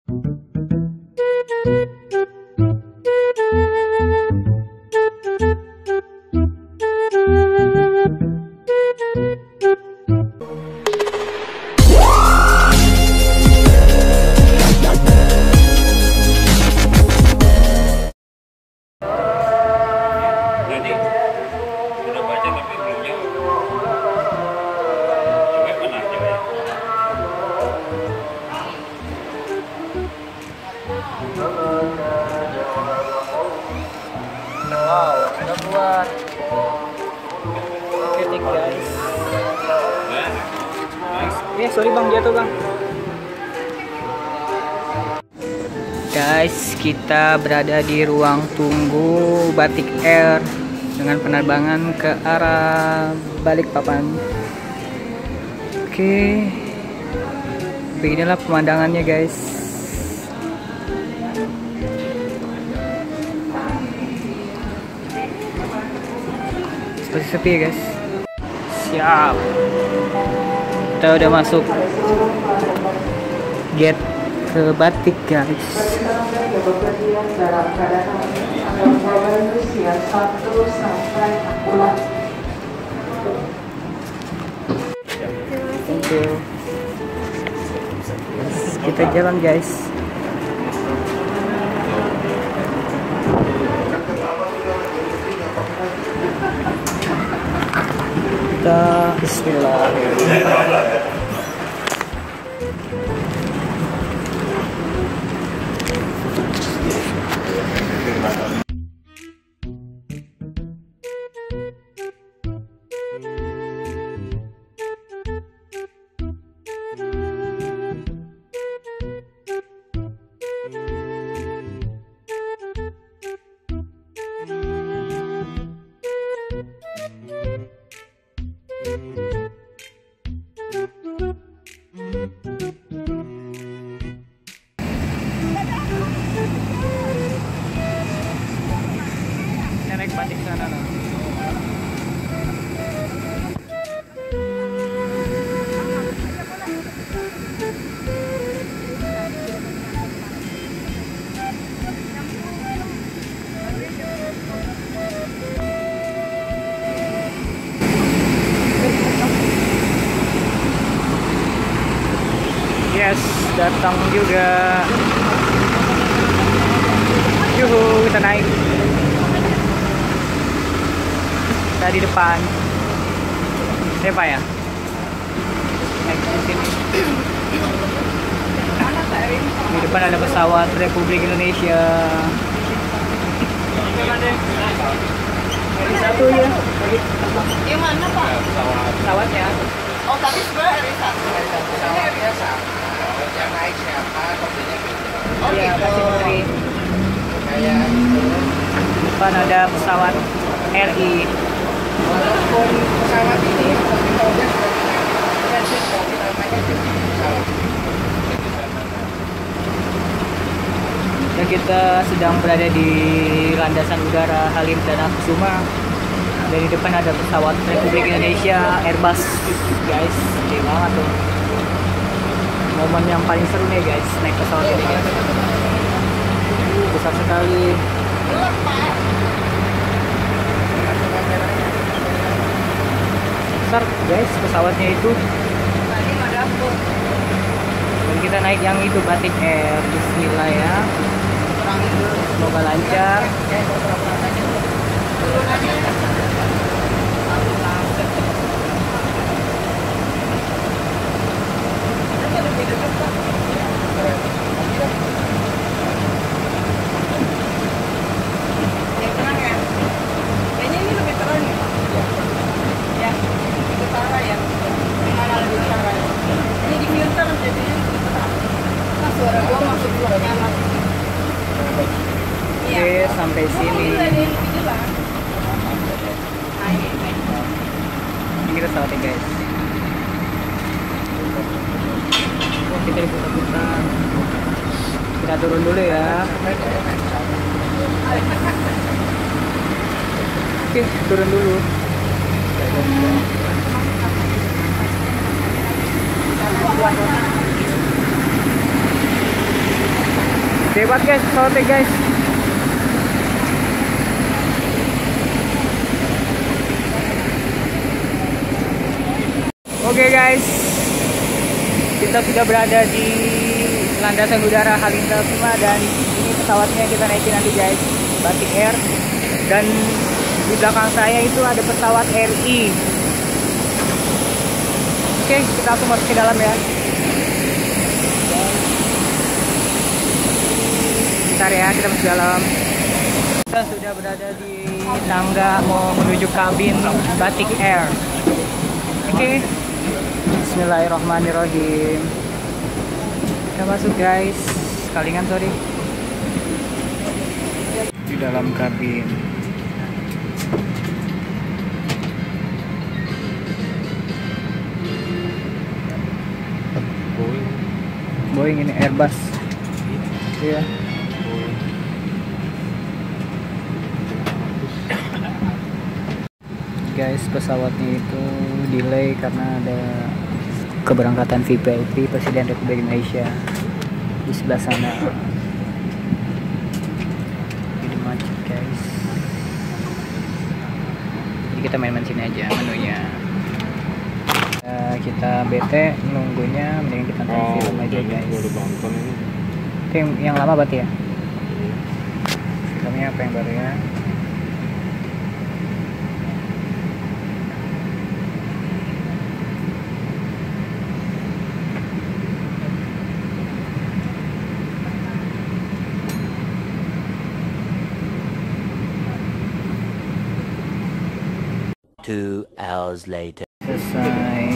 Wow, udah buat ketik guys. Sorry bang, jatuh bang. Guys, kita berada di ruang tunggu Batik Air dengan penerbangan ke arah Balikpapan. Oke, beginilah pemandangannya guys. Sepi ya guys. Siap, kita udah masuk gate ke Batik guys. Thank you. Kita jalan guys. Bismillahirrahmanirrahim. Naik batik sana lah. Yes, datang juga. Yuhu, kita naik. Di depan siapa ya? Naik di sini. Di depan ada pesawat Republik Indonesia. Ini satu ya. Yang mana Pak? Pesawatnya. Oh tapi sebenarnya RI1. Pesawat biasa. Yang naik siapa? Kopinya beda. Oh Iya, gitu. kasih menteri. Kayak Depan ada pesawat RI. walaupun pesawat ini tapi kalau dia sudah transit namanya jadi pesawat. Dan kita sedang berada di landasan udara Halim Perdana Kusuma. Dan di depan ada pesawat Republik Indonesia Airbus guys. Gede banget tuh. Momen yang paling seru nih guys, naik pesawat ini guys. Besar sekali. Besar guys pesawatnya itu. Dan kita naik yang itu Batik Air. Bismillah ya. Semoga lancar. Yang tenang ya. Kayaknya ini lebih terang ya. Ya, lebih utara ya. Mana lebih utara ya. Ini di filter jadinya lebih terang. Nah suara gua masuk juga nyaman. Oke, sampai sini. Lebih jelas. Nah, ini. Ini kita pesawatnya guys. Kita diputar-putar. Kita turun dulu ya. Oke, turun dulu. Hebat guys, pesawatnya guys. Oke guys, kita sudah berada di landasan udara Halim Perdana Kusuma dan ini pesawatnya kita naikin nanti guys, Batik Air. Dan di belakang saya itu ada pesawat RI. Oke, kita langsung masuk ke dalam ya. Bentar ya, kita masuk dalam. Kita sudah berada di tangga mau menuju kabin Batik Air. Oke, Bismillahirrahmanirrahim. Kita masuk guys, kalingan sorry. Di dalam kabin. Boeing ini Airbus. Iya. Guys, pesawatnya itu delay karena ada keberangkatan VVIP Presiden Republik Indonesia di sebelah sana. Jadi macet guys. Jadi kita main-main sini aja menunya. Kita bete nunggunya, mending kita nonton film aja guys. Itu yang lama berarti ya? Filmnya apa yang baru ya? Two hours later. Selesai.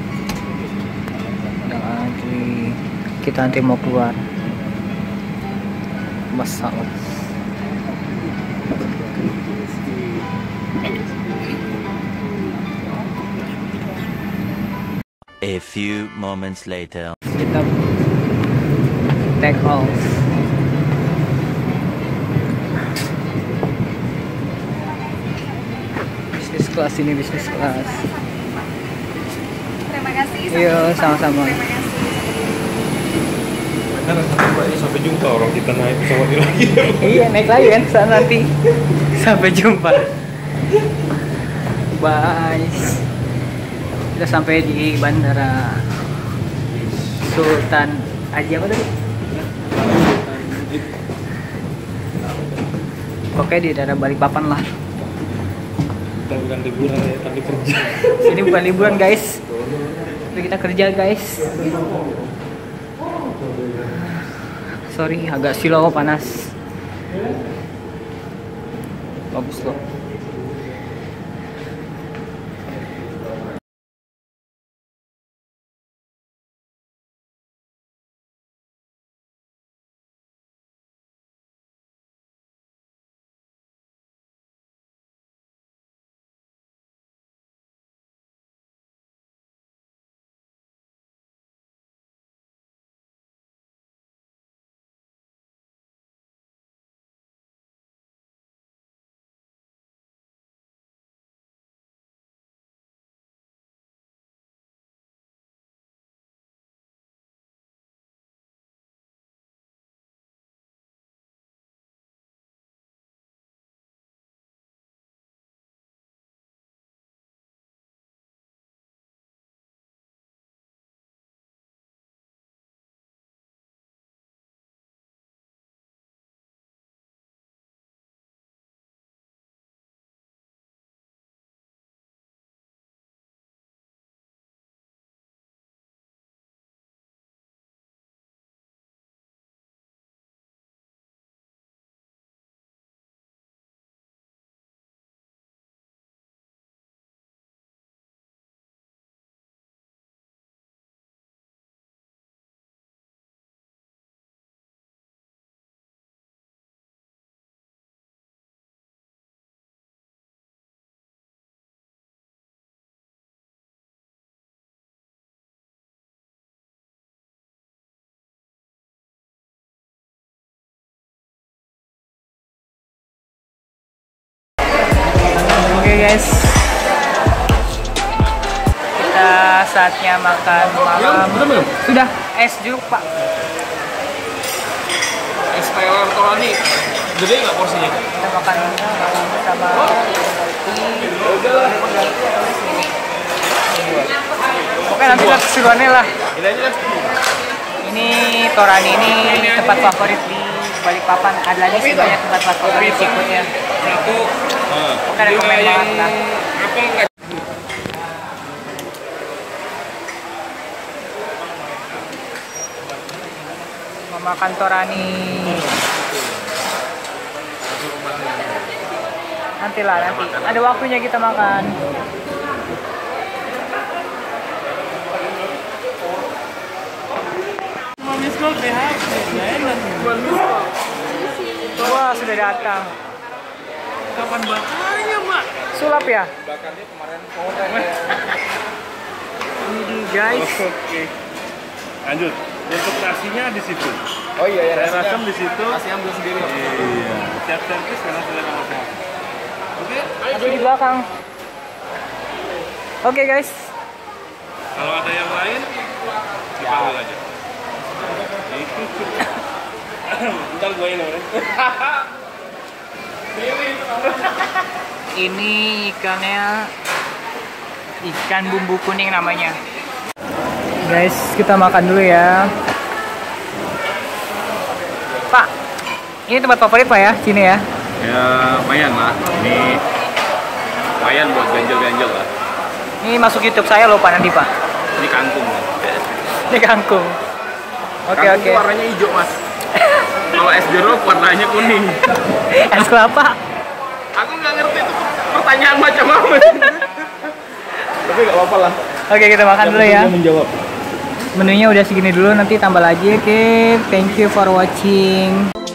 Udah lagi. Kita nanti mau keluar. Masalah. A few moments later. Kita take off. Bisnis kelas ini, bisnis kelas. Terima kasih. Iya, sama-sama. Terima kasih. Sampai jumpa orang kita naik pesawat ini lagi. Iya, naik lagi kan saat nanti. Sampai jumpa. Bye. Kita sampai di Bandara Sultan Haji apa tadi? Oke, di daerah Balikpapan lah. Kita bukan liburan ya, tapi kerja. Sini bukan liburan guys, tapi kita kerja guys. Sorry, agak silau panas. Bagus loh. Oke guys, kita saatnya makan malam. Sudah, es jeruk pak. Es nih gede nggak porsinya? Kita makan bersama. Oke, nanti lihat keseruannya lah. Ini Torani ini tempat favorit di Balikpapan. Ada lagi sih banyak tempat favorit seafoodnya. Satu. Oke, rekomen banget lah. Apa enggak? Makan Torani. Nantilah nanti. Ada waktunya kita makan. Wah, sudah datang. Kapan bakarnya, Mak? Sulap ya? Bakarnya kemarin Ini guys. Oke. Lanjut. Untuk nasinya di situ. Oh iya ya, Saya rasem di situ. Nasi ambil sendiri. Iya. Siap servis karena sudah nomor saya. Oke. Ada di belakang. Oke guys. Kalau ada yang lain, dipanggil aja. Bentar gue ini. Ini ikannya ikan bumbu kuning namanya. Guys, kita makan dulu ya. Pak, ini tempat favorit Pak ya, sini ya? Ya, lumayan lah. Ini lumayan buat ganjel-ganjel lah. Ini masuk YouTube saya loh Pak nanti Pak. Ini kangkung. Ini kangkung. Oke Kangkung oke. tuh warnanya hijau, Mas. Kalau es jeruk warnanya kuning. Es kelapa. Aku nggak ngerti itu pertanyaan macam apa. Tapi nggak apa-apa lah. Oke, kita makan dulu ya. Menjawab. Menunya udah segini dulu, nanti tambah lagi. Oke, thank you for watching.